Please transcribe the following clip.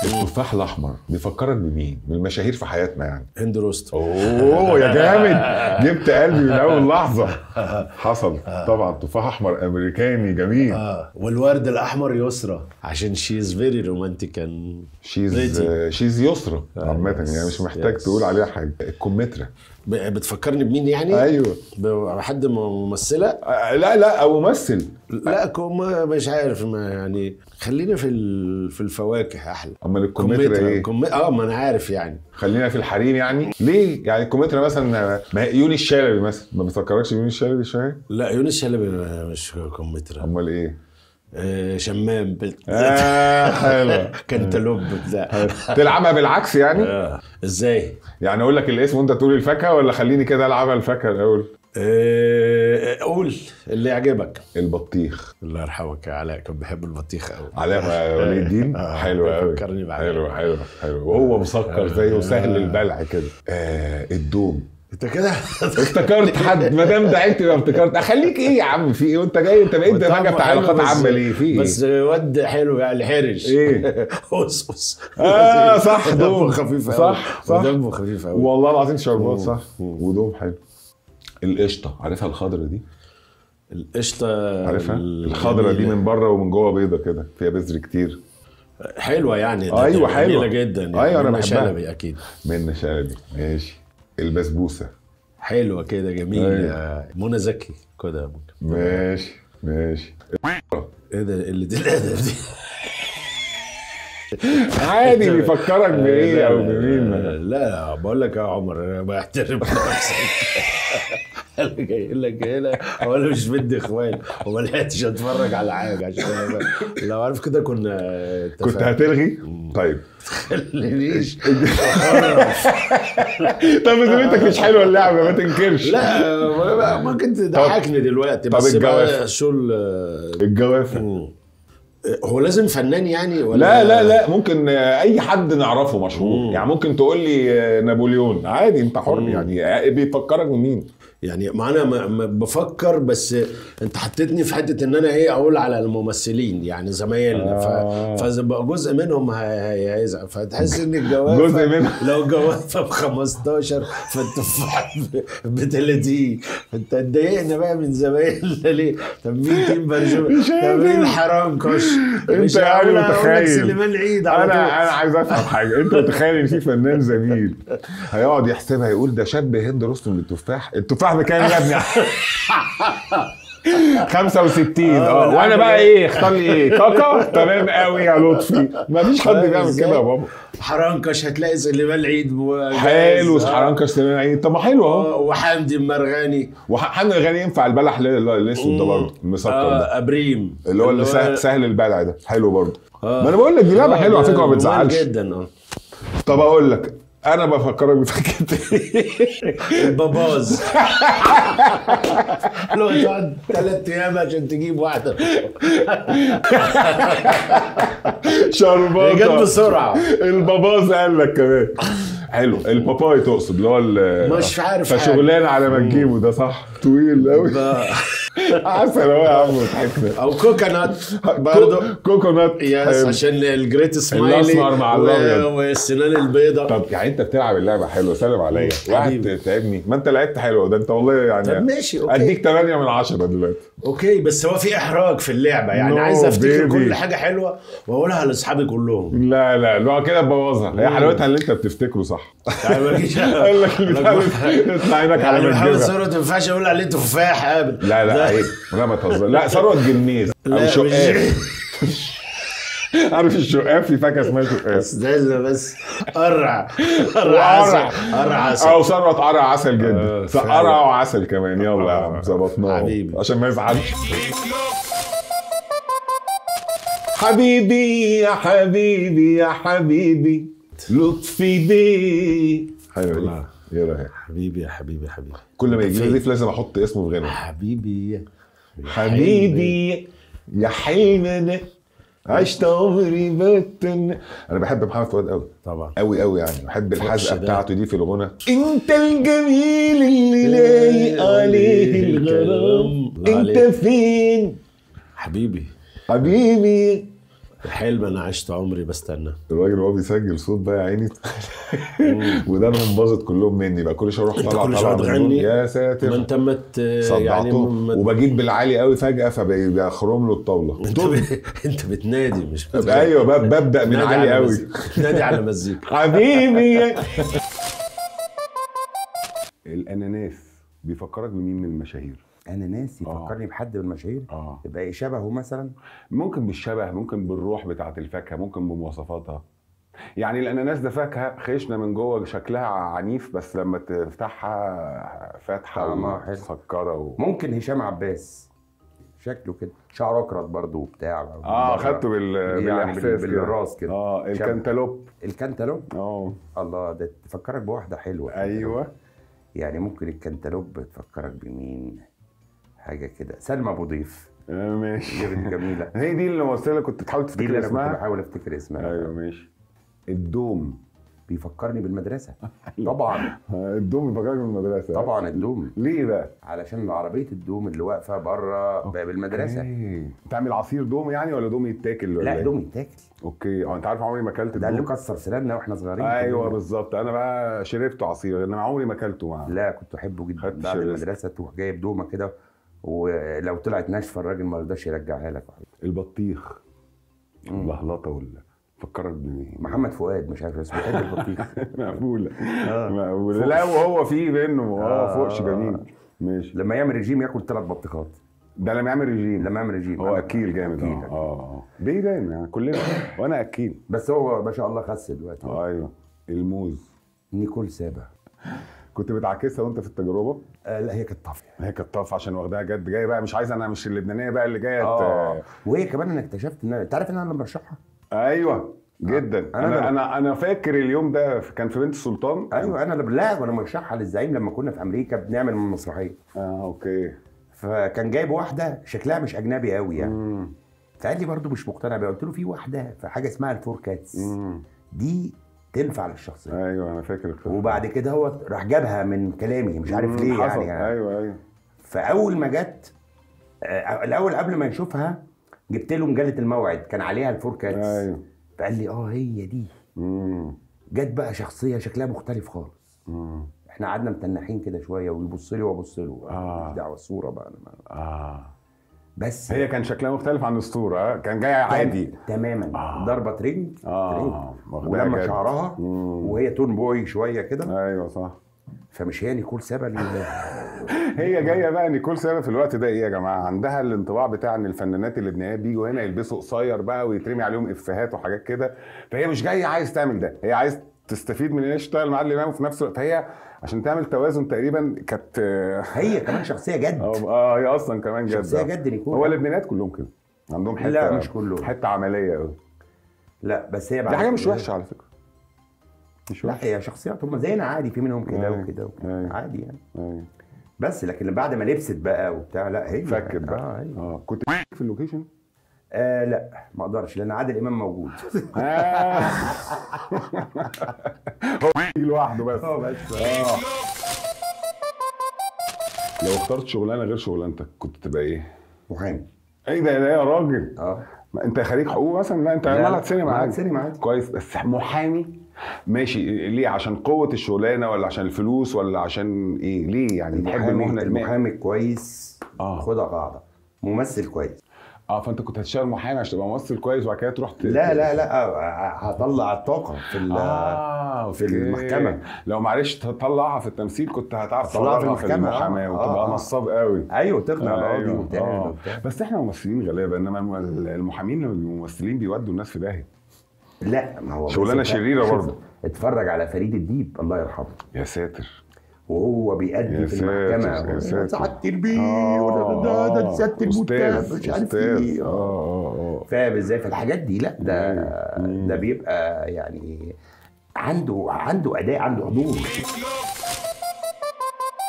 التفاح الاحمر بيفكرك بمين من المشاهير في حياتنا يعني؟ هند رستم. اوه يا جامد، جبت قلبي من اول لحظه. حصل طبعا تفاح احمر امريكاني جميل. والورد الاحمر يسرى عشان شيز فيري رومانتيك اند شيز يسرى عامه يعني مش محتاج تقول عليها حاجه. الكمثرى بتفكرني بمين يعني؟ ايوه بحد ممثله؟ لا او ممثل. لا مش عارف، ما يعني خلينا في الفواكه احلى. امال الكمثرى ايه؟ ما انا عارف يعني. خلينا في الحريم يعني. ليه يعني الكمثرى مثلا؟ ما يونس الشلبي مثلا ما بتفكركش بيونس الشلبي شويه؟ لا يونس الشلبي مش كمثرى. امال ايه؟ شمام حلو. كنتالوب بتاع. تلعبها بالعكس يعني؟ ازاي يعني اقول لك الاسم وانت تقول الفاكهه، ولا خليني كده العبها الفاكهه الاول؟ قول اللي يعجبك. البطيخ. الله يرحمك يا علاء، كان بيحب البطيخ قوي. علاء ولي الدين. حلو قوي، فكرني بعلاء. حلو وهو مسكر زيه وسهل البلع كده. الدوم. انت كده افتكرت حد ما دام دعيت يبقى افتكرت. اخليك ايه يا عم؟ في ايه وانت جاي؟ انت بقيت دماغك بتاع علاقات عامه ليه؟ في ايه؟ بس واد حلو يعني حرج. ايه؟ قص صح. دوم خفيف قوي. صح دمه خفيف قوي والله العظيم. شربات صح. ودوم حلو. القشطه، عارفها الخضره دي؟ القشطه عارفها الخضره دي من بره ومن جوه بيضه كده، فيها بذر كتير. حلوه يعني. ايوه حلوه جدا يعني. ايوه انا بحبها. شلبي اكيد. منة شلبي ماشي. البسبوسه حلوه كده جميل. منى زكي كده ماشي. ايه ده اللي دي الادب دي؟ عادي بيفكرك بايه او بمين؟ لا بقول لك يا عمر انا بحترم نفسك. انا جاي لك هنا وانا مش بدي اخوان وما لحقتش اتفرج على حاجه عشان لو عارف كده كنت هتلغي. طيب خلينيش. طب ذمتك مش حلوه اللعبه ما تنكرش. لا ممكن تضحكني دلوقتي. طب بس الجوافه. الجوافه هو لازم فنان يعني ولا؟ لا ممكن اي حد نعرفه مشهور يعني. ممكن تقول لي نابليون عادي، انت حر يعني. بيفكرك بمين يعني؟ ما انا ما بفكر، بس انت حطيتني في حته ان انا ايه اقول على الممثلين يعني زمايلنا. فبقى جزء منهم هيزعل، فتحس ان الجوافه جزء منهم. لو جوافه ب 15 فالتفاح ب 30. فانت اتضايقنا بقى من زمايلنا ليه؟ طب مين تيم برجوم؟ طب مين حرام كش؟ انت يعني متخيل سليمان عيد على طول. انا عايز افهم حاجه. انت متخيل ان في فنان زميل هيقعد يحسبها يقول ده شبه هند رستم بالتفاح؟ التفاح بكام يا ابني؟ 65. وانا بقى ايه؟ اختار لي ايه؟ كاكا. تمام قوي يا لطفي. مفيش حد بيعمل كده يا بابا. حرنكش هتلاقي سليمان عيد حلو. حرنكش سليمان عيد. طب ما حلو اهو. وحمدي المرغني. وحمدي المرغني ينفع. البلح الاسود ده برضه المسكر ده. ابريم اللي هو سهل البلع ده حلو برضه. ما انا بقول لك دي لعبه حلوه على فكره ما بتزعلش جدا. طب اقول لك انا بفكرك بفكرة الباباز. لو تقعد 3 ايام عشان تجيب واحده. شربات جت بسرعه. الباباز قال لك كمان حلو. الباباي تقصد اللي هو مش عارف فشغلان على ما تجيبه ده صح. طويل قوي. عسل اهو يا عم وضحكنا. او كوكونات برضه. كوكونات يس عشان الجريت سمايلي الاسمر مع الابيض والسنان البيضاء. طب يعني انت بتلعب اللعبه حلوه. سلم عليا. واحد تعبني. ما انت لعبت حلوه ده انت والله يعني. طب ماشي اوكي. اديك 8 من 10 دلوقتي. اوكي بس هو في احراج في اللعبه يعني. عايز افتكر كل حاجه حلوه واقولها لاصحابي كلهم. لا لو كده تبوظها. هي حلاوتها اللي انت بتفتكره صح. قال لك يطلع عينك على مجدها. محمد ثروت ما ينفعش اقول عليه تفاح ابدا. لا ايه لا ما تهزر. لا ثروت جميز او شقاف. عارف الشقاف؟ في فاكهه اسمها شقاف. استنى بس. قرع عسل. او ثروت قرع عسل جدا. قرع وعسل كمان. يلا يا عم ظبطناه عشان ما يزعلش. حبيبي يا حبيبي يا حبيبي لطفي بيه. حلو. يلا حبيبي يا حبيبي يا حبيبي. كل ما يجي لي لازم احط اسمه في غنى. حبيبي يا حلمنا عشت عمري بتن. انا بحب محمد فؤاد قوي طبعا قوي يعني. بحب الحزقه بتاعته دي في الغنى. انت الجميل اللي لايق عليه الغرام. انت فين حبيبي حلم انا عشت عمري بستنى. الراجل وهو بيسجل صوت بقى يا عيني وده باظت كلهم مني بقى، كل شويه اروح انت طالع كل شويه طالع تغني، يا ساتر ما انت يعني وبجيب بالعالي قوي فجاه فبيخرم له الطاوله. انت بتنادي مش ايوه ببدا من عالي قوي. نادي على مزيكا حبيبي. الاناناس بيفكرك بمين من المشاهير؟ اناناس يفكرني بحد من المشاهير؟ يبقى ايه شبهه مثلا؟ ممكن بالشبه، ممكن بالروح بتاعه الفاكهه، ممكن بمواصفاتها. يعني الاناناس ده فاكهه خشنه من جوه، شكلها عنيف، بس لما تفتحها فاتحه ومسكره ممكن هشام عباس، شكله كده شعره اكرت برضه وبتاع. خدته بالاحساس بالراس كده. الكنتالوب. الكنتالوب الله، ده تفكرك بواحده حلوه. ايوه يعني ممكن الكنتالوب تفكرك بمين؟ حاجه كده سلمى ابو ضيف. ماشي جميله. هي دي الممثله كنت بتحاول تفتكر اسمها؟ كنت بحاول افتكر اسمها. ايوه ماشي. الدوم بيفكرني بالمدرسه طبعا. الدوم بيفكرني بالمدرسه طبعا. الدوم ليه بقى؟ علشان عربيه الدوم اللي واقفه بره باب المدرسه. تعمل عصير دوم يعني ولا دوم يتاكل ولا؟ لا دوم يتاكل. اوكي. انت عارف عمري ما اكلت ده اللي كسر سناننا واحنا صغيرين. ايوه بالظبط. انا بقى شربته عصير انما عمري ما اكلته معاه. لا كنت احبه جدا. بعد المدرسه تروح جايب دومه كده، ولو طلعت ناشفه الراجل ما رضاش يرجعها لك. البطيخ اللهلطه فكرك بمين؟ محمد فؤاد، مش عارف اسمه، بيحب البطيخ. مقبوله مقبوله. لا وهو فيه منه فوقش جميل. ماشي. لما يعمل رجيم ياكل 3 بطيخات. ده لما يعمل رجيم هو اكيل جامد. بيبان يعني كلنا وانا اكيل، بس هو ما شاء الله خس دلوقتي. ايوه. الموز نيكول سابا. كنت بتعكسها وانت في التجربه؟ لا هي كانت طافيه. هي كانت طافيه عشان واخداها جد، جايه بقى مش عايزه، انا مش اللبنانيه بقى اللي جايه وهي كمان انا اكتشفت ان انت عارف ان انا لما برشحها. ايوه جدا. انا فاكر اليوم ده كان في بنت السلطان. ايوه انا لا وانا مرشحها للزعيم لما كنا في امريكا بنعمل مسرحيه. اوكي. فكان جايب واحده شكلها مش اجنبي قوي يعني. فقال لي برضو مش مقتنع بيها. قلت له في واحده في حاجه اسمها الفور كاتس دي تنفع للشخصيه. ايوه انا فاكر القصه. وبعد كده هو راح جابها من كلامي مش عارف ليه يعني. ايوه. فاول ما جت الاول قبل ما نشوفها جبت له مجله الموعد كان عليها الفور كاتس. ايوه. فقال لي هي دي. جت بقى شخصيه شكلها مختلف خالص. احنا قعدنا متنحين كده شويه ويبص لي وابص له. مش دعوه الصوره بقى انا بس هي كان شكلها مختلف عن الصوره. كان جاي عادي تماما. ضربه ترنج. ولما شعرها وهي تون بوي شويه كده. ايوه صح. فمش هي نيكول سابا هي جايه بقى نيكول سابا في الوقت ده ايه يا جماعه؟ عندها الانطباع بتاع ان الفنانات اللبنانيات بيجوا هنا يلبسوا قصير بقى ويترمي عليهم افيهات وحاجات كده، فهي مش جايه عايز تعمل ده، هي عايز تستفيد من ان هي تشتغل مع الامام وفي نفس الوقت فهي عشان تعمل توازن تقريبا كانت هي كمان شخصيه جد. هي اصلا كمان جد. شخصيه جد نيكول. هو اللبنانيات كلهم كده عندهم حته. لا مش كلهم. حته عمليه قوي. لا بس هي دي حاجه مش وحشه على فكره. مش وحشه. لا هي شخصيات هم زينا عادي، في منهم كده وكده وكده عادي يعني. بس لكن بعد ما لبست بقى وبتاع لا هي فكت بقى. كنت في اللوكيشن؟ لا ما اقدرش لان عادل امام موجود. هو لوحده بس. لو اخترت شغلانه غير شغلانتك كنت تبقى ايه؟ محامي. ايه ده يا راجل؟ انت خريج حقوق مثلا؟ لا انت مالك سينما عادي. كويس. بس محامي ماشي ليه؟ عشان قوه الشغلانه ولا عشان الفلوس ولا عشان ايه؟ ليه يعني تحب المهنه؟ المحامي كويس. خدها قاعده. ممثل كويس. فانت كنت هتشتغل محامي عشان تبقى ممثل كويس وبعد كده تروح لا هطلع الطاقه في المحكمه. لو معلش تطلعها في التمثيل كنت هتعرف تطلعها في المحاماه وتبقى نصاب قوي. ايوه تقنع القاضي وبتاع. بس احنا ممثلين غلابه، انما المحامين لما بيبقوا ممثلين بيودوا الناس في داهيه. لا ما هو شغلانه شريره برضه. اتفرج على فريد الديب الله يرحمه. يا ساتر. وهو بيأدي في المحكمة سعادة البيه ده سيادة المتهم مش عارف ايه. فاهم ازاي؟ فالحاجات دي لا ده بيبقى يعني عنده أداء، عنده حضور.